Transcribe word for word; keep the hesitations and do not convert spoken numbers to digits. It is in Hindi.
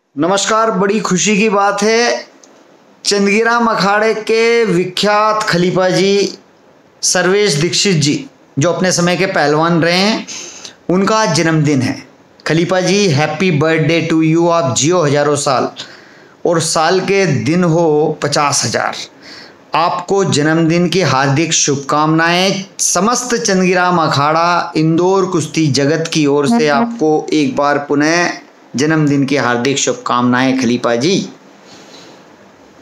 नमस्कार। बड़ी खुशी की बात है, चंदगीराम अखाड़े के विख्यात खलीफा जी सर्वेश दीक्षित जी, जो अपने समय के पहलवान रहे हैं, उनका आज जन्मदिन है। Khalifa ji, happy birthday to you. आप जियो हजारों साल और साल के दिन हो पचास हजार। आपको जन्मदिन की हार्दिक शुभकामनाएं। समस्त चंदगीराम अखाड़ा इंदौर कुश्ती जगत की ओर से आपको एक बार पुनः जन्मदिन की हार्दिक शुभकामनाएं खलीफा जी।